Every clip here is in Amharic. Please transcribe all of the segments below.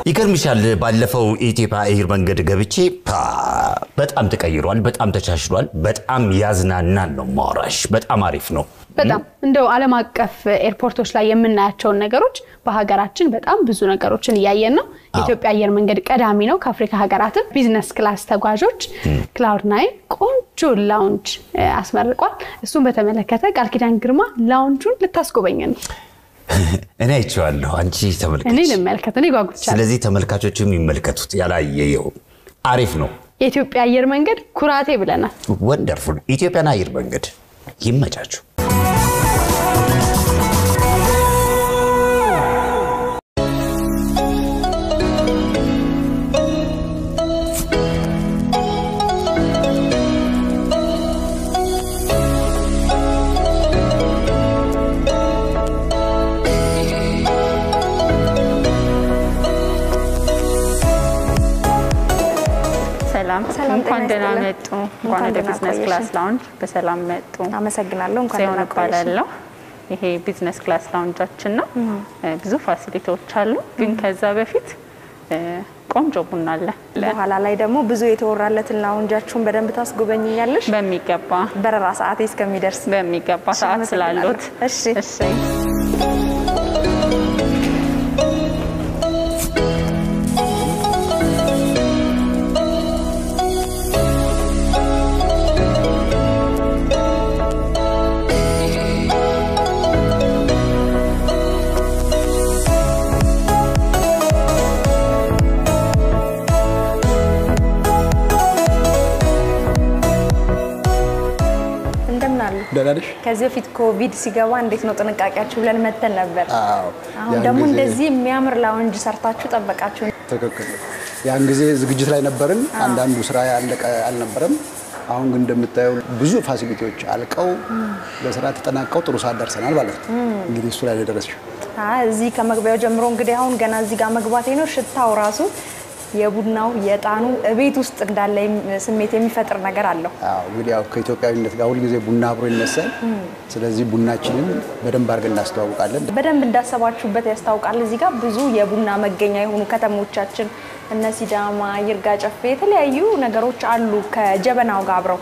ይገርምሻል ባለፈው ኢትዮጵያ አየር መንገድ ገብቼ በጣም ተቀይሯል በጣም ተቻችሏል በጣም ያዝናናል ነው ማውራሽ በጣም አሪፍ ነው በጣም እንደው ዓለም አቀፍ ኤርፖርቶች ላይ የምናያቸው ነገሮች በሀገራችን በጣም ብዙ ነገሮችን ያያየን ነው ኢትዮጵያ አየር መንገድ ቀዳሚ ነው ከአፍሪካ ሀገራት ቢዝነስ ክላስ ተጓዦች ክላውድ9 ቆንጆ ላውንጅ አስመርቋል እሱን በተመለከተ ቃል ኪዳን ግርማ ላውንጁን ልታስጎበኘን እኔ አይቼዋለሁ አንቺ ተመልከች እኔ ልመልከት እኔ ጓጉቻለሁ ስለዚህ ተመልካቾችም ይመልከቱት ያላየው አሪፍ ነው የኢትዮጵያ አየር መንገድ ኩራቴ ብለናል ወንደርፉል ኢትዮጵያ አየር መንገድ ይመቻችሁ ሰላም እንኳን ደህና መጡ እንኳን ወደ ቢዝነስ ክላስ ላውንጅ በሰላም መጡ አመሰግናለሁ እንኳን ደህና ቆያችሁ ይሄ ቢዝነስ ክላስ ላውንጃችን ነው ብዙ ፋሲሊቲዎች አሉ ግን ከዛ በፊት ቆንጆ ቡና አለ በኋላ ላይ ደግሞ ብዙ የተወራለትን ላውንጃችሁን በደንብ ታስጎበኝኛለሽ በሚገባ በረራ ሰዓት እስከሚደርስ በሚገባ ሰዓት ስላሉት እሺ ደላልሽ ከዚህ በፊት ኮቪድ ሲገባ እንዴት ነው ጥንቃቄያችሁ ብለን መተን ነበር አሁን ደግሞ እንደዚህ የሚያምር ላውንጅ ሰርታችሁ ጠበቃችሁ ተከክለ ያን ጊዜ ዝግጅት ላይ ነበርን አንዳንዱ ስራ ያለቀ አልነበረም አሁን ግን እንደምታዩ ብዙ ፋሲሊቲዎች አልቀው ለስራ ተጠናቀው ጥሩ ሰዓት ደርሰናል ማለት ነው እንግዲህ እሱ ላይ ደረስሽ እዚህ ከመግቢያው ጀምሮ እንግዲህ አሁን ገና እዚህ ጋር መግባቴ ነው ሽታው ራሱ የቡናው የጣኑ ቤት ውስጥ እንዳለ ስሜት የሚፈጥር ነገር አለው አዎ እንግዲህ ያው ከኢትዮጵያዊነት ጋር ሁሉ ጊዜ ቡና አብሮ ይነሳል ስለዚህ ቡናችንን በደንብ አድርገን እናስተዋውቃለን በደንብ እንዳሰባችሁበት ያስታውቃል እዚህ ጋር ብዙ የቡና መገኛ የሆኑ ከተሞቻችን እነ ሲዳማ ይርጋ ጨፌ የተለያዩ ነገሮች አሉ ከጀበናው ጋር አብረው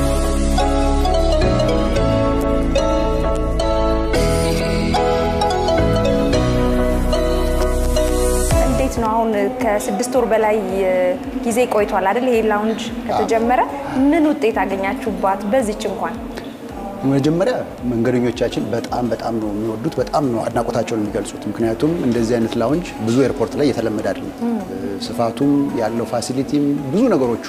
ነው አሁን ከ6 ወር በላይ ጊዜ ቆይቷል አይደል ይሄ ላውንጅ ከተጀመረ ምን ውጤት አገኛችሁባት በዚህች እንኳን መጀመሪያ መንገደኞቻችን በጣም ነው የሚወዱት በጣም ነው አድናቆታቸውን የሚገልጹት ምክንያቱም እንደዚህ አይነት ላውንጅ ብዙ ኤርፖርት ላይ የተለመደ አይደለም ስፋቱም ያለው ፋሲሊቲም ብዙ ነገሮቹ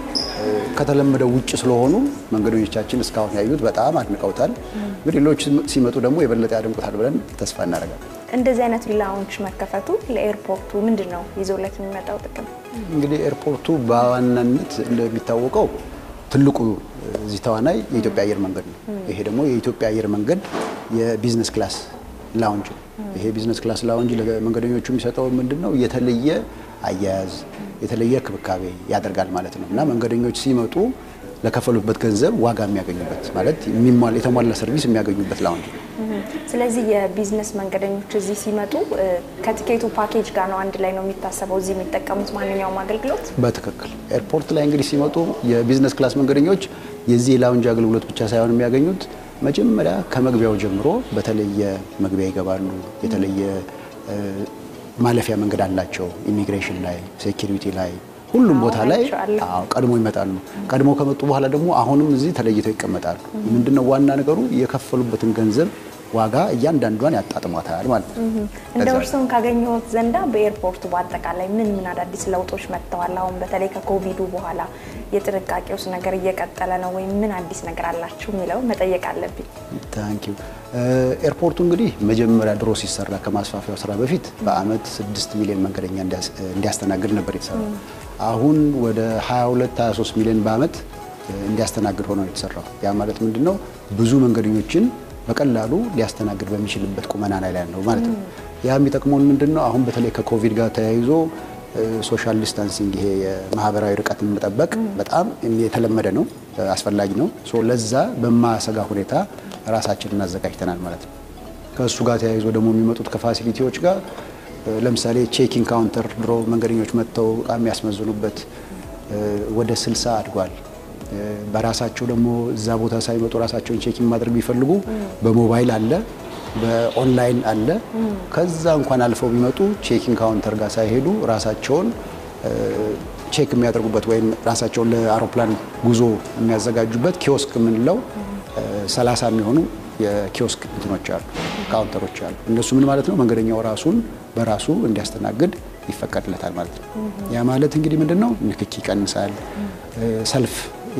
ከተለመደው ውጭ ስለሆኑ መንገደኞቻችን እስካሁን ያዩት በጣም አድንቀውታል እንግዲህ ሌሎች ሲመጡ ደግሞ የበለጠ ያደንቁታል ብለን ተስፋ እናደርጋለን እንደዚህ አይነት ላውንጅ መከፈቱ ለኤርፖርቱ ምንድነው ይዞለት የሚመጣው ጥቅም እንግዲህ ኤርፖርቱ በዋናነት እንደሚታወቀው ትልቁ እዚህ ተዋናይ የኢትዮጵያ አየር መንገድ ነው ይሄ ደግሞ የኢትዮጵያ አየር መንገድ የቢዝነስ ክላስ ላውንጅ ይሄ ቢዝነስ ክላስ ላውንጅ ለመንገደኞቹ የሚሰጠው ምንድነው የተለየ አያያዝ የተለየ ክብካቤ ያደርጋል ማለት ነው እና መንገደኞች ሲመጡ ለከፈሉበት ገንዘብ ዋጋ የሚያገኙበት ማለት የተሟላ ሰርቪስ የሚያገኙበት ላውንጅ ነው ስለዚህ የቢዝነስ መንገደኞች እዚህ ሲመጡ ከቲኬቱ ፓኬጅ ጋር ነው አንድ ላይ ነው የሚታሰበው እዚህ የሚጠቀሙት ማንኛውም አገልግሎት በትክክል ኤርፖርት ላይ እንግዲህ ሲመጡ የቢዝነስ ክላስ መንገደኞች የዚህ ላውንጅ አገልግሎት ብቻ ሳይሆን የሚያገኙት መጀመሪያ ከመግቢያው ጀምሮ በተለየ መግቢያ ይገባሉ የተለየ ማለፊያ መንገድ አላቸው ኢሚግሬሽን ላይ ሴኩሪቲ ላይ ሁሉም ቦታ ላይ ቀድሞ ይመጣሉ ቀድሞ ከመጡ በኋላ ደግሞ አሁንም እዚህ ተለይተው ይቀመጣሉ ምንድነው ዋና ነገሩ የከፈሉበትን ገንዘብ ዋጋ እያንዳንዱን ያጣጥሟታል ማለት ነው እንደውርሱን ካገኘሁት ዘንዳ በኤርፖርቱ በአጠቃላይ ምን አዳዲስ ለውጦች መጥተዋል አሁን በተለይ ከኮቪዱ በኋላ የጥንቃቄውስ ነገር እየቀጠለ ነው ወይ ምን አዲስ ነገር አላችሁ የሚለው መጠየቅ አለብኝ ታንኪዩ ኤርፖርቱ እንግዲህ መጀመሪያ ድሮ ሲሰራ ከማስፋፊያው ስራ በፊት በአመት 6 ሚሊዮን መንገደኛ እንዲያስተናግድ ነበር የተሰራው አሁን ወደ 22-23 ሚሊዮን በአመት እንዲያስተናግድ ሆኖ የተሰራው ያ ማለት ምንድነው ብዙ መንገደኞችን በቀላሉ ሊያስተናግድ በሚችልበት ቁመና ላይ ነው ማለት ነው ያ የሚጠቅመው ምንድነው አሁን በተለይ ከኮቪድ ጋር ተያይዞ ሶሻል ዲስታንሲንግ ይሄ የማህበራዊ ርቀትን መጠበቅ በጣም የተለመደ ነው አስፈላጊ ነው ሶ ለዛ በማሰጋ ሁኔታ ራሳችንን አዘጋጅተናል ማለት ነው ከሱ ጋር ተያይዞ ደግሞ የሚመጡት ከፋሲሊቲዎች ጋር ለምሳሌ ቼኪንግ ካውንተር ድሮ መንገደኞች መጥተው ዕቃ የሚያስመዝኑበት ወደ 60 አድጓል። በራሳቸው ደግሞ እዛ ቦታ ሳይመጡ ራሳቸውን ቼኪንግ ማድረግ ቢፈልጉ በሞባይል አለ፣ በኦንላይን አለ። ከዛ እንኳን አልፈው ቢመጡ ቼኪንግ ካውንተር ጋር ሳይሄዱ ራሳቸውን ቼክ የሚያደርጉበት ወይም ራሳቸውን ለአውሮፕላን ጉዞ የሚያዘጋጁበት ኪዮስክ የምንለው 30 የሚሆኑ የኪዮስክ እንትኖች አሉ፣ ካውንተሮች አሉ። እነሱ ምን ማለት ነው? መንገደኛው ራሱን በራሱ እንዲያስተናግድ ይፈቀድለታል ማለት ነው። ያ ማለት እንግዲህ ምንድነው? ንክኪ ይቀንሳል፣ ሰልፍ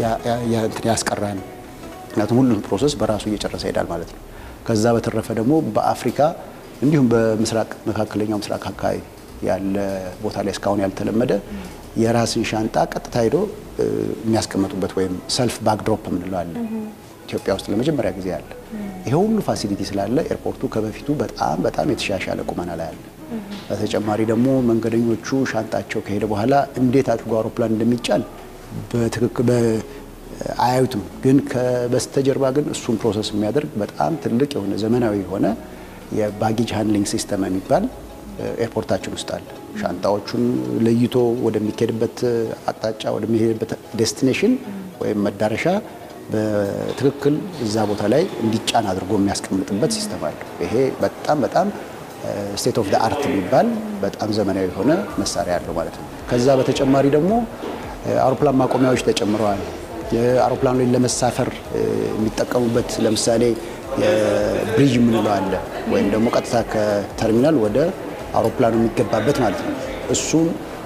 ያስቀራል። ምክንያቱም ሁሉም ፕሮሰስ በራሱ እየጨረሰ ይሄዳል ማለት ነው። ከዛ በተረፈ ደግሞ በአፍሪካ እንዲሁም በምስራቅ መካከለኛው ምስራቅ አካባቢ ያለ ቦታ ላይ እስካሁን ያልተለመደ የራስን ሻንጣ ቀጥታ ሄዶ የሚያስቀምጡበት ወይም ሰልፍ ባክድሮፕ የምንለው አለ። ኢትዮጵያ ውስጥ ለመጀመሪያ ጊዜ አለ። ይሄ ሁሉ ፋሲሊቲ ስላለ ኤርፖርቱ ከበፊቱ በጣም የተሻሻለ ቁመና ላይ አለ። በተጨማሪ ደግሞ መንገደኞቹ ሻንጣቸው ከሄደ በኋላ እንዴት አድርጎ አውሮፕላን እንደሚጫን በትክክል አያዩትም። ግን ከበስተጀርባ ግን እሱን ፕሮሰስ የሚያደርግ በጣም ትልቅ የሆነ ዘመናዊ የሆነ የባጌጅ ሃንድሊንግ ሲስተም የሚባል ኤርፖርታችን ውስጥ አለ። ሻንጣዎቹን ለይቶ ወደሚሄድበት አቅጣጫ ወደሚሄድበት ዴስቲኔሽን ወይም መዳረሻ በትክክል እዛ ቦታ ላይ እንዲጫን አድርጎ የሚያስቀምጥበት ሲስተም አለ። ይሄ በጣም ስቴት ኦፍ ዘ አርት የሚባል በጣም ዘመናዊ የሆነ መሳሪያ ያለው ማለት ነው። ከዛ በተጨማሪ ደግሞ አውሮፕላን ማቆሚያዎች ተጨምረዋል። የአውሮፕላኑ ላይ ለመሳፈር የሚጠቀሙበት ለምሳሌ የብሪጅ የምንለው አለ፣ ወይም ደግሞ ቀጥታ ከተርሚናል ወደ አውሮፕላኑ የሚገባበት ማለት ነው። እሱን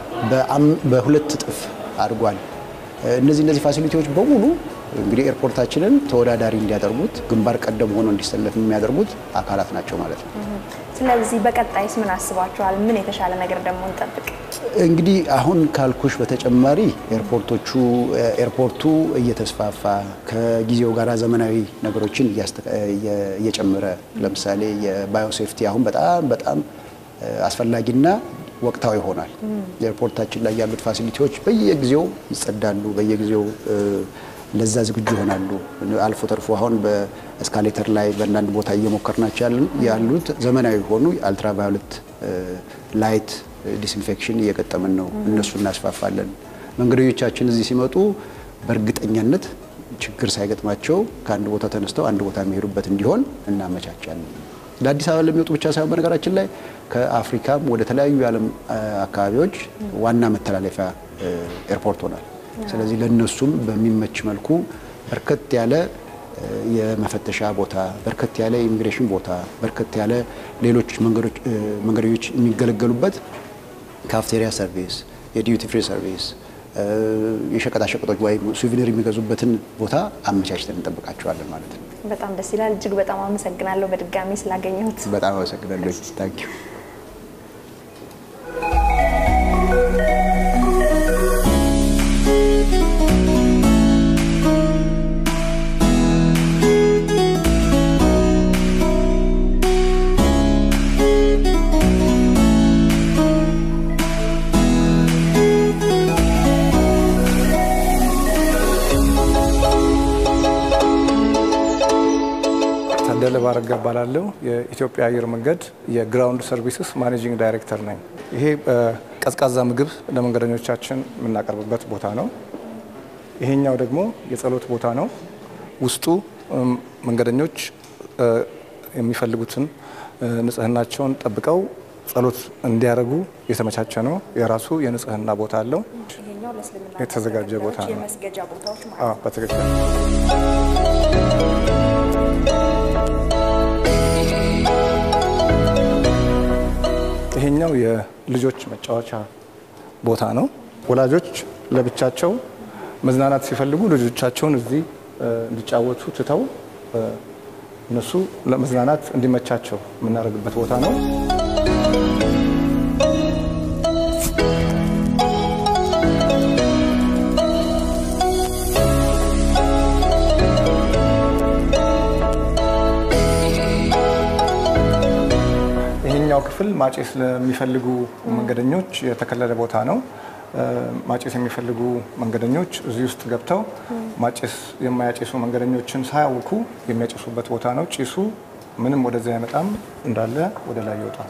በሁለት እጥፍ አድርጓል። እነዚህ ፋሲሊቲዎች በሙሉ እንግዲህ ኤርፖርታችንን ተወዳዳሪ እንዲያደርጉት ግንባር ቀደም ሆኖ እንዲሰለፍ የሚያደርጉት አካላት ናቸው ማለት ነው። ስለዚህ በቀጣይስ ምን አስባችኋል? ምን የተሻለ ነገር ደግሞ እንጠብቅ? እንግዲህ አሁን ካልኩሽ በተጨማሪ ኤርፖርቱ እየተስፋፋ ከጊዜው ጋር ዘመናዊ ነገሮችን እየጨመረ ለምሳሌ የባዮሴፍቲ አሁን በጣም አስፈላጊና ወቅታዊ ሆኗል። ኤርፖርታችን ላይ ያሉት ፋሲሊቲዎች በየጊዜው ይጸዳሉ፣ በየጊዜው ለዛ ዝግጁ ይሆናሉ። አልፎ ተርፎ አሁን በኤስካሌተር ላይ በእንዳንድ ቦታ እየሞከርናቸው ያሉት ዘመናዊ ሆኑ አልትራቫዮሌት ላይት ዲስኢንፌክሽን እየገጠመን ነው። እነሱ እናስፋፋለን። መንገደኞቻችን እዚህ ሲመጡ በእርግጠኛነት ችግር ሳይገጥማቸው ከአንድ ቦታ ተነስተው አንድ ቦታ የሚሄዱበት እንዲሆን እናመቻቻለን። ለአዲስ አበባ ለሚወጡ ብቻ ሳይሆን በነገራችን ላይ ከአፍሪካም ወደ ተለያዩ የዓለም አካባቢዎች ዋና መተላለፊያ ኤርፖርት ሆኗል። ስለዚህ ለነሱም በሚመች መልኩ በርከት ያለ የመፈተሻ ቦታ፣ በርከት ያለ ኢሚግሬሽን ቦታ፣ በርከት ያለ ሌሎች መንገደኞች የሚገለገሉበት ካፍቴሪያ ሰርቪስ፣ የዲዩቲ ፍሪ ሰርቪስ፣ የሸቀጣሸቀጦች ወይም ሱቪኒር የሚገዙበትን ቦታ አመቻችተን እንጠብቃቸዋለን ማለት ነው። በጣም ደስ ይላል። እጅግ በጣም አመሰግናለሁ በድጋሚ ስላገኘሁት። በጣም አመሰግናለሁ። ታንክ ዩ። ባረጋ እባላለሁ። የኢትዮጵያ አየር መንገድ የግራውንድ ሰርቪስስ ማኔጂንግ ዳይሬክተር ነኝ። ይሄ ቀዝቃዛ ምግብ ለመንገደኞቻችን የምናቀርብበት ቦታ ነው። ይሄኛው ደግሞ የጸሎት ቦታ ነው። ውስጡ መንገደኞች የሚፈልጉትን ንጽህናቸውን ጠብቀው ጸሎት እንዲያደርጉ የተመቻቸ ነው። የራሱ የንጽህና ቦታ አለው። የተዘጋጀ ቦታ ነው። በትክክል ይሄኛው የልጆች መጫወቻ ቦታ ነው። ወላጆች ለብቻቸው መዝናናት ሲፈልጉ ልጆቻቸውን እዚህ እንዲጫወቱ ትተው እነሱ ለመዝናናት እንዲመቻቸው የምናደርግበት ቦታ ነው። ክፍል ማጨስ ለሚፈልጉ መንገደኞች የተከለለ ቦታ ነው። ማጨስ የሚፈልጉ መንገደኞች እዚህ ውስጥ ገብተው ማጨስ የማያጨሱ መንገደኞችን ሳያውኩ የሚያጨሱበት ቦታ ነው። ጭሱ ምንም ወደዚያ አይመጣም እንዳለ ወደ ላይ ይወጣል።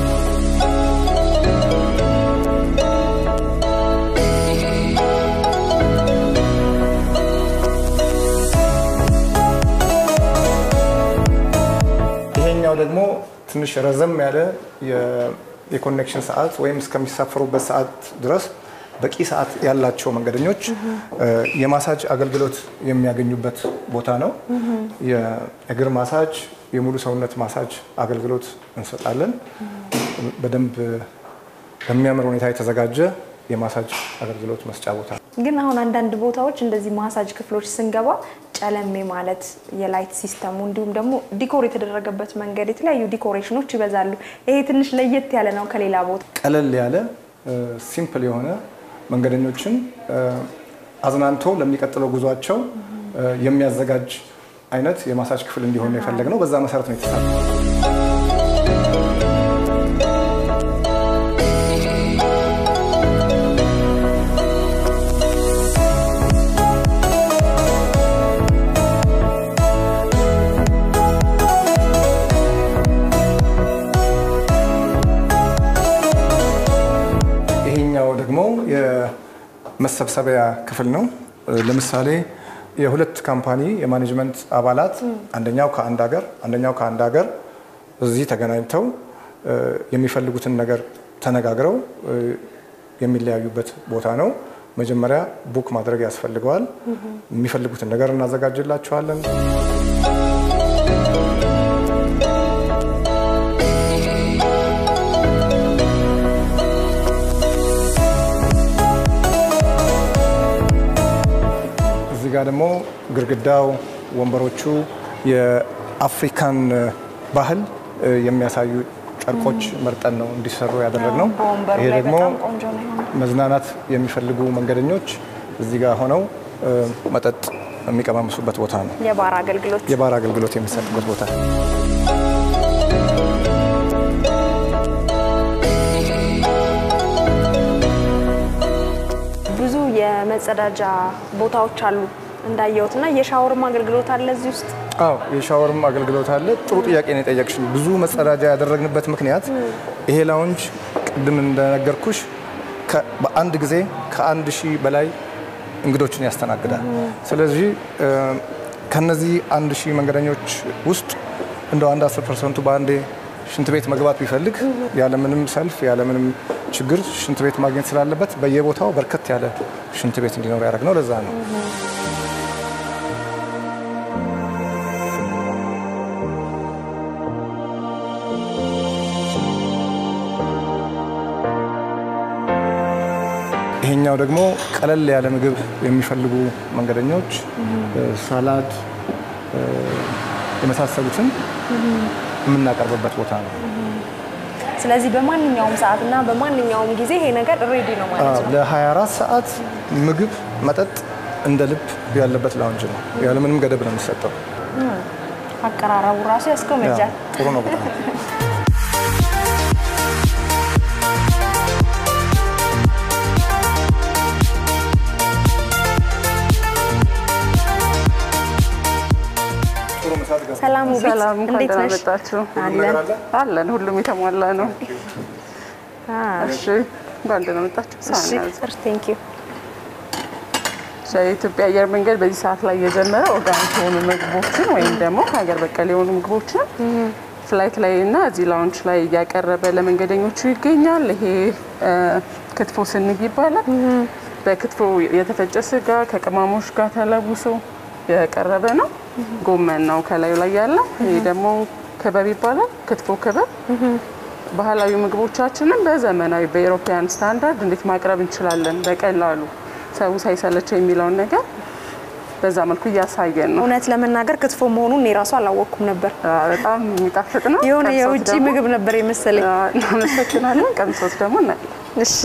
ይሄኛው ደግሞ ትንሽ ረዘም ያለ የኮኔክሽን ሰዓት ወይም እስከሚሳፈሩበት ሰዓት ድረስ በቂ ሰዓት ያላቸው መንገደኞች የማሳጅ አገልግሎት የሚያገኙበት ቦታ ነው። የእግር ማሳጅ፣ የሙሉ ሰውነት ማሳጅ አገልግሎት እንሰጣለን። በደንብ በሚያምር ሁኔታ የተዘጋጀ የማሳጅ አገልግሎት መስጫ ቦታ። ግን አሁን አንዳንድ ቦታዎች እንደዚህ ማሳጅ ክፍሎች ስንገባ ጨለሜ ማለት የላይት ሲስተሙ እንዲሁም ደግሞ ዲኮር የተደረገበት መንገድ የተለያዩ ዲኮሬሽኖች ይበዛሉ። ይሄ ትንሽ ለየት ያለ ነው ከሌላ ቦታ። ቀለል ያለ ሲምፕል የሆነ መንገደኞችን አዝናንቶ ለሚቀጥለው ጉዟቸው የሚያዘጋጅ አይነት የማሳጅ ክፍል እንዲሆን የፈለግነው በዛ መሰረት ነው የተሰራው። ይሄኛው ደግሞ የመሰብሰቢያ ክፍል ነው። ለምሳሌ የሁለት ካምፓኒ የማኔጅመንት አባላት አንደኛው ከአንድ ሀገር አንደኛው ከአንድ ሀገር እዚህ ተገናኝተው የሚፈልጉትን ነገር ተነጋግረው የሚለያዩበት ቦታ ነው። መጀመሪያ ቡክ ማድረግ ያስፈልገዋል። የሚፈልጉትን ነገር እናዘጋጅላቸዋለን። እዚህ ጋር ደግሞ ግድግዳው፣ ወንበሮቹ የአፍሪካን ባህል የሚያሳዩ ጨርቆች መርጠን ነው እንዲሰሩ ያደረግነው። ይሄ ደግሞ መዝናናት የሚፈልጉ መንገደኞች እዚህ ጋር ሆነው መጠጥ የሚቀማምሱበት ቦታ ነው። የባር አገልግሎት የሚሰጥበት ቦታ። ብዙ የመጸዳጃ ቦታዎች አሉ እንዳየውትና የሻወርም አገልግሎት አለ እዚህ ውስጥ። አዎ የሻወርም አገልግሎት አለ። ጥሩ ጥያቄ ነው የጠየቅሽኝ። ብዙ መጸዳጃ ያደረግንበት ምክንያት ይሄ ላውንጅ ቅድም እንደነገርኩሽ በአንድ ጊዜ ከ1000 በላይ እንግዶችን ያስተናግዳል። ስለዚህ ከነዚህ 1000 መንገደኞች ውስጥ እንደው 10% በአንዴ ሽንት ቤት መግባት ቢፈልግ ያለምንም ሰልፍ ያለምንም ችግር ሽንት ቤት ማግኘት ስላለበት በየቦታው በርከት ያለ ሽንት ቤት እንዲኖር ያደረግነው ለዛ ነው። ይሄኛው ደግሞ ቀለል ያለ ምግብ የሚፈልጉ መንገደኞች ሳላድ የመሳሰሉትን የምናቀርብበት ቦታ ነው። ስለዚህ በማንኛውም ሰዓትና በማንኛውም ጊዜ ይሄ ነገር ሬዲ ነው ማለት ነው። ለ24 ሰዓት ምግብ መጠጥ እንደ ልብ ያለበት ላውንጅ ነው። ያለምንም ገደብ ነው የሚሰጠው። አቀራረቡ ራሱ ያስቆመጃል። ጥሩ ነው በጣም። ሰላም እንዴት ነሽ? አለን ሁሉም የተሟላ ነው። እሺ ባንድ ነው መጣችሁ። ቴንክ ዩ። የኢትዮጵያ አየር መንገድ በዚህ ሰዓት ላይ የጀመረው ኦርጋኒክ የሆኑ ምግቦችን ወይም ደግሞ ሀገር በቀል የሆኑ ምግቦችን ፍላይት ላይ እና እዚህ ላውንጅ ላይ እያቀረበ ለመንገደኞቹ ይገኛል። ይሄ ክትፎ ስንግ ይባላል። በክትፎ የተፈጨ ስጋ ከቅመሞች ጋር ተለውሶ የቀረበ ነው። ጎመን ነው ከላዩ ላይ ያለው። ይሄ ደግሞ ከበብ ይባላል። ክትፎ ከበብ። ባህላዊ ምግቦቻችንን በዘመናዊ በኢሮፒያን ስታንዳርድ እንዴት ማቅረብ እንችላለን በቀላሉ ሰው ሳይሰለች የሚለውን ነገር በዛ መልኩ እያሳየን ነው። እውነት ለመናገር ክትፎ መሆኑን እኔ ራሱ አላወቅኩም ነበር። በጣም የሚጣፍጥ ነው። የሆነ የውጪ ምግብ ነበር የመሰለኝ። እናመሰግናለን። ቀምሶት ደግሞ እናያለን። እሺ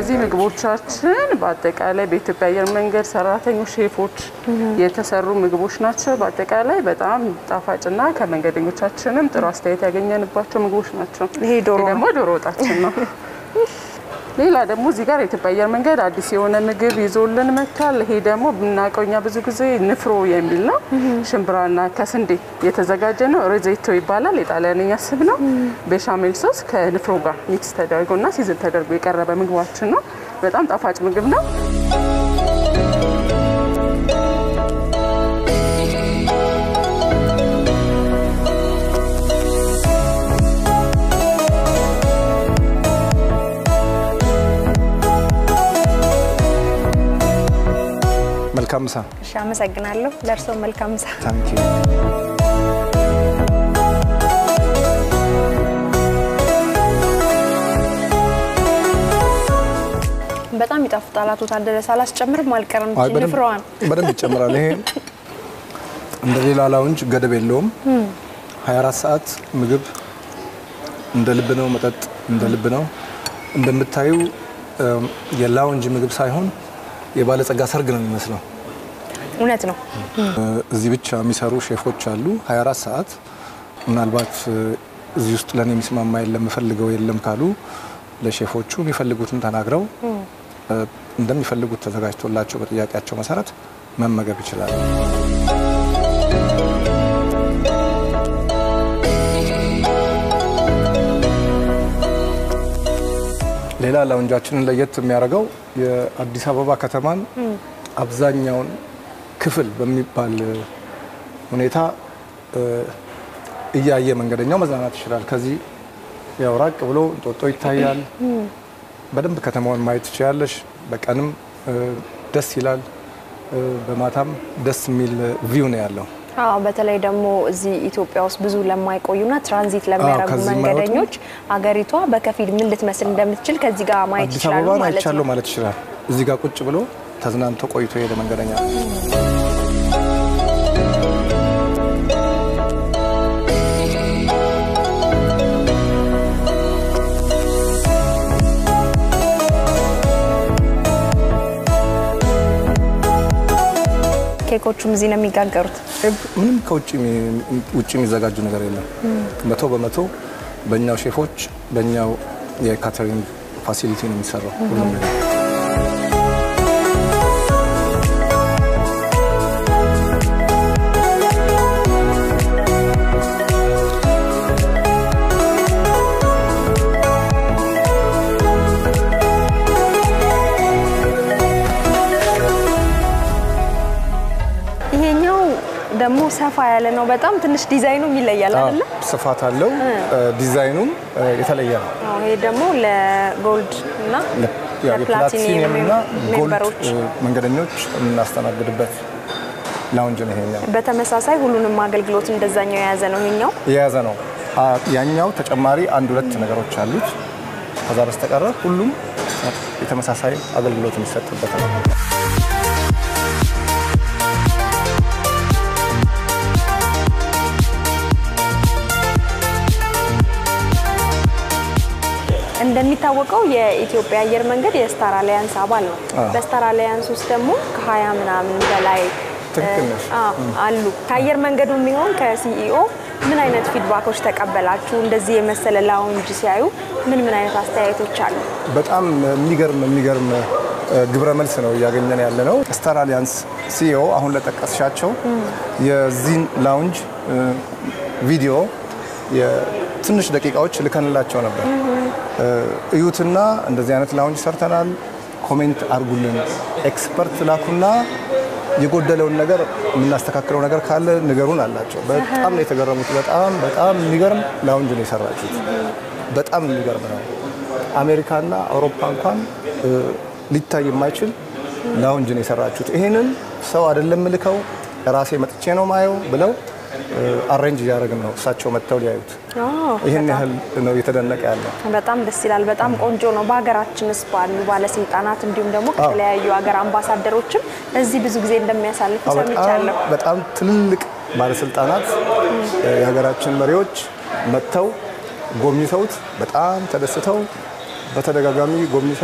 እነዚህ ምግቦቻችን በአጠቃላይ በኢትዮጵያ አየር መንገድ ሰራተኞች ሼፎች የተሰሩ ምግቦች ናቸው። በአጠቃላይ በጣም ጣፋጭና ከመንገደኞቻችንም ጥሩ አስተያየት ያገኘንባቸው ምግቦች ናቸው። ይሄ ደግሞ ዶሮ ወጣችን ነው። ሌላ ደግሞ እዚህ ጋር የኢትዮጵያ አየር መንገድ አዲስ የሆነ ምግብ ይዞልን መጥቷል። ይሄ ደግሞ ብናቀውኛ ብዙ ጊዜ ንፍሮ የሚል ነው። ሽምብራና ከስንዴ የተዘጋጀ ነው። ሪዜቶ ይባላል። የጣሊያንኛ ስም ነው። ቤሻሜል ሶስ ከንፍሮ ጋር ሚክስ ተደርጎና ሲዝን ተደርጎ የቀረበ ምግባችን ነው። በጣም ጣፋጭ ምግብ ነው። መልካም ምሳ። እሺ አመሰግናለሁ። ለእርሶ መልካም ምሳ። ታንኪ ዩ። በጣም ይጣፍጣል። አቶ ታደለ ሳላስጨምርም አልቀርም። ንፍሮዋን በደንብ ይጨምራል። ይሄ እንደ ሌላ ላውንጅ ገደብ የለውም። 24 ሰዓት ምግብ እንደ ልብ ነው፣ መጠጥ እንደ ልብ ነው። እንደምታዩ የላውንጅ ምግብ ሳይሆን የባለጸጋ ሰርግ ነው የሚመስለው። እውነት ነው። እዚህ ብቻ የሚሰሩ ሼፎች አሉ 24 ሰዓት። ምናልባት እዚህ ውስጥ ለኔ የሚስማማ የለም ፈልገው የለም ካሉ ለሼፎቹ የሚፈልጉትን ተናግረው እንደሚፈልጉት ተዘጋጅቶላቸው በጥያቄያቸው መሰረት መመገብ ይችላሉ። ሌላ ላውንጃችንን ለየት የሚያደርገው የአዲስ አበባ ከተማን አብዛኛውን ክፍል በሚባል ሁኔታ እያየ መንገደኛው መዝናናት ይችላል። ከዚህ ያው ራቅ ብሎ እንጦጦ ይታያል። በደንብ ከተማውን ማየት ትችላለሽ። በቀንም ደስ ይላል፣ በማታም ደስ የሚል ቪው ነው ያለው። በተለይ ደግሞ እዚህ ኢትዮጵያ ውስጥ ብዙ ለማይቆዩና ትራንዚት ለሚያደርጉ መንገደኞች አገሪቷ በከፊል ምን ልትመስል እንደምትችል ከዚህ ጋር ማየት ይችላሉ ማለት ነው። ማለት ይችላል። እዚህ ጋር ቁጭ ብሎ ተዝናንቶ ቆይቶ የሄደ መንገደኛ ኬኮቹም እዚህ ነው የሚጋገሩት። ምንም ከውጭ የሚዘጋጁ ነገር የለም። 100% በእኛው ሼፎች በእኛው የካተሪንግ ፋሲሊቲ ነው የሚሰራው ሁሉም ነገር። ደግሞ ሰፋ ያለ ነው። በጣም ትንሽ ዲዛይኑ ይለያል አይደል? ስፋት አለው። ዲዛይኑም የተለየ ነው። ይሄ ደግሞ ለጎልድ እና ለፕላቲኒየም እና ጎልድ መንገደኞች እናስተናግድበት ላውንጅ ነው ይሄኛው። በተመሳሳይ ሁሉንም አገልግሎት እንደዛኛው የያዘ ነው። ያኛው ተጨማሪ አንድ ሁለት ነገሮች አሉት። ከዛ በስተቀር ሁሉም የተመሳሳይ አገልግሎት የሚሰጥበት ነው። እንደሚታወቀው የኢትዮጵያ አየር መንገድ የስታር አሊያንስ አባል ነው። በስታር አሊያንስ ውስጥ ደግሞ ከ20 ምናምን በላይ አሉ። ከአየር መንገዱ የሚሆን ከሲኢኦ ምን አይነት ፊድባኮች ተቀበላችሁ? እንደዚህ የመሰለ ላውንጅ ሲያዩ ምን አይነት አስተያየቶች አሉ? በጣም የሚገርም ግብረ መልስ ነው እያገኘን ያለ ነው። ስታር አሊያንስ ሲኢኦ አሁን ለጠቀስሻቸው የዚህን ላውንጅ ቪዲዮ ትንሽ ደቂቃዎች ልከንላቸው ነበር። እዩትና እንደዚህ አይነት ላውንጅ ሰርተናል፣ ኮሜንት አርጉልን፣ ኤክስፐርት ላኩና የጎደለውን ነገር የምናስተካክለው ነገር ካለ ንገሩን አላቸው። በጣም ነው የተገረሙት። በጣም የሚገርም ላውንጅ ነው የሰራችሁት። በጣም የሚገርም ነው። አሜሪካና አውሮፓ እንኳን ሊታይ የማይችል ላውንጅ ነው የሰራችሁት። ይሄንን ሰው አይደለም ልከው ራሴ መጥቼ ነው ማየው ብለው አሬንጅ ያደረግን ነው እሳቸው መጥተው ሊያዩት። ይሄን ያህል ነው የተደነቀ ያለው። በጣም ደስ ይላል። በጣም ቆንጆ ነው። በሀገራችንስ ባሉ ባለስልጣናት እንዲሁም ደግሞ ከተለያዩ ሀገር አምባሳደሮችም እዚህ ብዙ ጊዜ እንደሚያሳልፉ ሰምቻለሁ። በጣም ትልልቅ ባለስልጣናት የሀገራችን መሪዎች መጥተው ጎብኝተውት በጣም ተደስተው በተደጋጋሚ ጎብኝተውት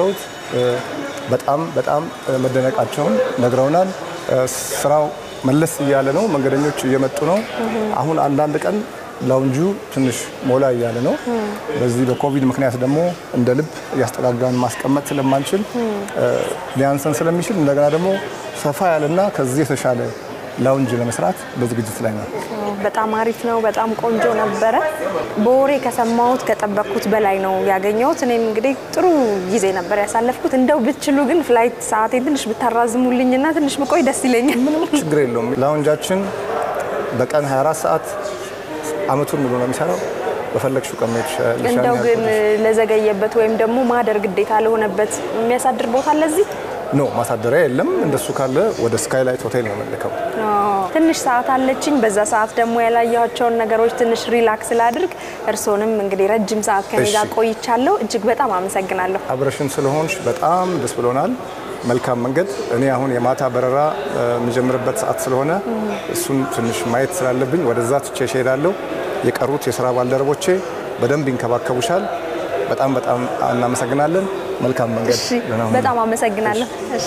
በጣም መደነቃቸውን ነግረውናል። ስራው መለስ እያለ ነው፣ መንገደኞች እየመጡ ነው። አሁን አንዳንድ ቀን ላውንጁ ትንሽ ሞላ እያለ ነው። በዚህ በኮቪድ ምክንያት ደግሞ እንደ ልብ ያስተጋጋን ማስቀመጥ ስለማንችል ሊያንሰን ስለሚችል እንደገና ደግሞ ሰፋ ያለና ከዚህ የተሻለ ላውንጅ ለመስራት በዝግጅት ላይ ነው። በጣም አሪፍ ነው። በጣም ቆንጆ ነበረ። በወሬ ከሰማሁት ከጠበቅኩት በላይ ነው ያገኘሁት። እኔም እንግዲህ ጥሩ ጊዜ ነበር ያሳለፍኩት። እንደው ብትችሉ ግን ፍላይት ሰዓቴን ትንሽ ብታራዝሙልኝና ትንሽ ብቆይ ደስ ይለኛል። ምንም ችግር የለውም። ላውንጃችን በቀን 24 ሰዓት አመቱን ሙሉ ነው የሚሰራው። በፈለግሽው ቀን መሄድ ትችላለሽ። እንደው ግን ለዘገየበት ወይም ደግሞ ማደር ግዴታ ለሆነበት የሚያሳድር ቦታ ለዚህ ኖ ማሳደሪያ የለም። እንደሱ ካለ ወደ ስካይላይት ሆቴል ነው መልከው። ትንሽ ሰዓት አለችኝ። በዛ ሰዓት ደግሞ ያላያቸውን ነገሮች ትንሽ ሪላክስ ላድርግ። እርሶንም እንግዲህ ረጅም ሰዓት ከኔ ጋር ቆይቻለሁ። እጅግ በጣም አመሰግናለሁ። አብረሽን ስለሆንሽ በጣም ደስ ብሎናል። መልካም መንገድ። እኔ አሁን የማታ በረራ የምጀምርበት ሰዓት ስለሆነ እሱን ትንሽ ማየት ስላለብኝ ወደዛ ትቼሽ እሄዳለሁ። የቀሩት የሥራ ባልደረቦቼ በደንብ ይንከባከቡሻል። በጣም እናመሰግናለን። መልካም መንገድ። እሺ፣ በጣም አመሰግናለሁ። እሺ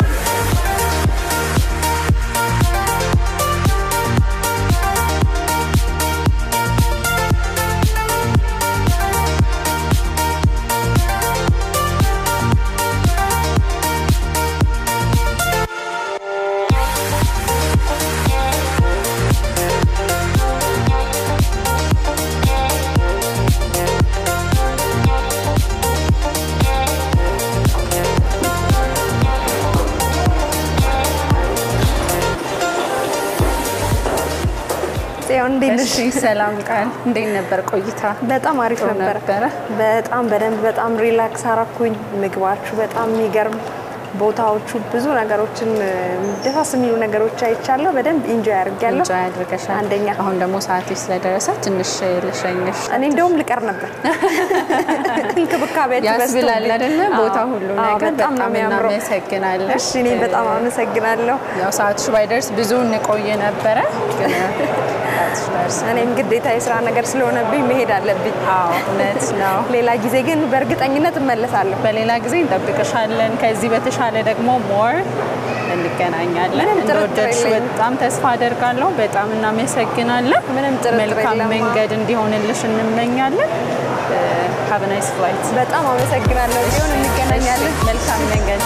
እሺ ሰላም ቃል እንዴት ነበር ቆይታ? በጣም አሪፍ ነበር። በጣም ሪላክስ አረኩኝ። ምግባችሁ በጣም የሚገርም፣ ቦታዎቹ ብዙ ነገሮችን ደስ የሚሉ ነገሮች አይቻለሁ። በደንብ ኢንጆይ አድርጌያለሁ። ኢንጆይ አድርገሻል። አንደኛ አሁን ደግሞ ሰዓትሽ ስለደረሰ ትንሽ ልሸኝሽ። እኔ እንደውም ልቀር ነበር። እንክብካቤያችሁ ያስብላል አይደለ? ቦታ ሁሉ ነገር በጣም እናመሰግናለን። እሺ እኔ በጣም አመሰግናለሁ። ያው ሰዓትሽ ባይደርስ ብዙ እንቆይ ነበረ ግን እኔም ግዴታ የሥራ ነገር ስለሆነብኝ መሄድ አለብኝ። አዎ እውነት ነው። ሌላ ጊዜ ግን በእርግጠኝነት እመለሳለሁ። በሌላ ጊዜ እንጠብቅሻለን። ከዚህ በተሻለ ደግሞ ሞር እንገናኛለን። እንደወደድሽ በጣም ተስፋ አደርጋለሁ። በጣም እናመሰግናለን። መልካም መንገድ እንዲሆንልሽ እንመኛለን። have a nice flight። በጣም አመሰግናለሁ። ይሁን እንገናኛለን። መልካም መንገድ።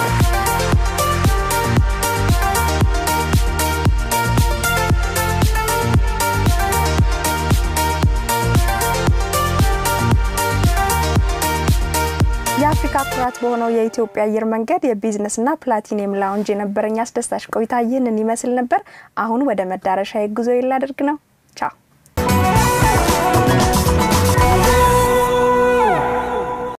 የአፍሪካ ኩራት በሆነው የኢትዮጵያ አየር መንገድ የቢዝነስና ፕላቲኒየም ላውንጅ የነበረኝ አስደሳች ቆይታ ይህንን ይመስል ነበር። አሁን ወደ መዳረሻ ጉዞ ይላደርግ ነው። ቻው።